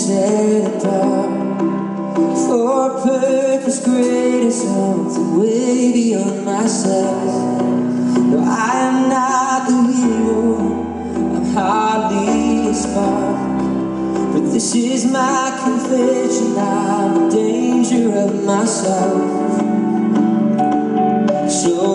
set apart for a purpose greater, something way beyond myself. No, I am not the hero, I'm hardly a spark, but this is my confession, I'm in danger of myself. So